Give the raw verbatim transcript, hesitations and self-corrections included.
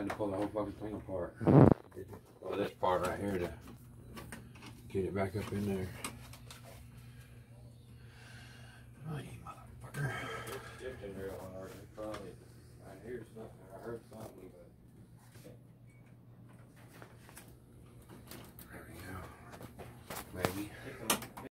had to pull the whole fucking thing apart. Well, this part right here to get it back up in there.